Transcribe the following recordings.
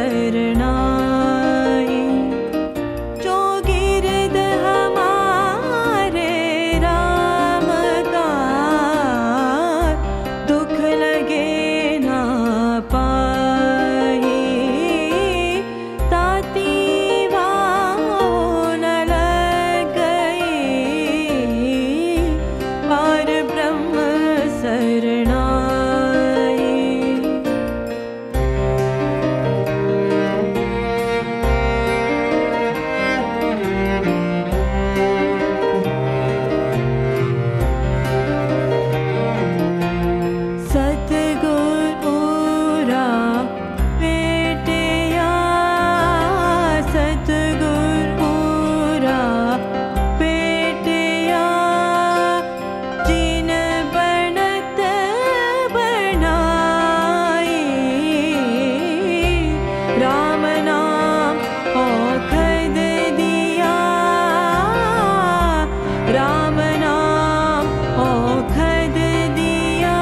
सरनाई। जो गिरद हमारे राम का दुख लगे ना पाए। ताती वाह न लग गई और ब्रह्म सरनाई। सतगुरुरा बेटिया सतगुरुरा बेटिया जिन बनत बनाई। राम नाम औखद दिया राम नाम औखद दिया।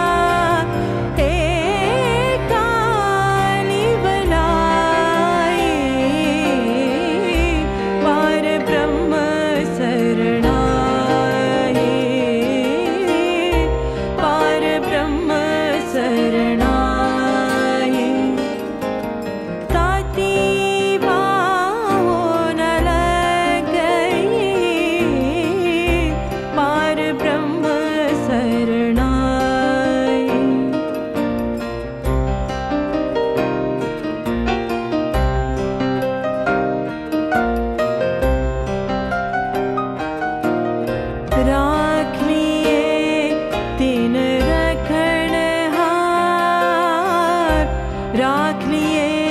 एक काली बनाई पार ब्रह्म सरनाई। पार ब्रह्म सरनाई। ताती बाहों न लग गई पार ब्रह्म सरनाई। राख लिए तीन रखण हार राख लिए